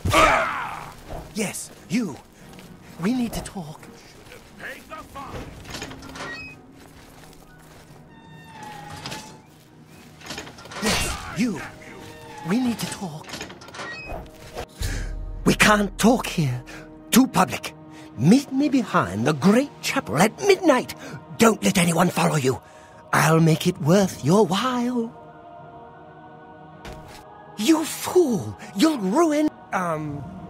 Yes, you. We need to talk. Yes, you. We need to talk. We can't talk here. Too public. Meet me behind the great chapel at midnight. Don't let anyone follow you. I'll make it worth your while. You fool! You'll ruin...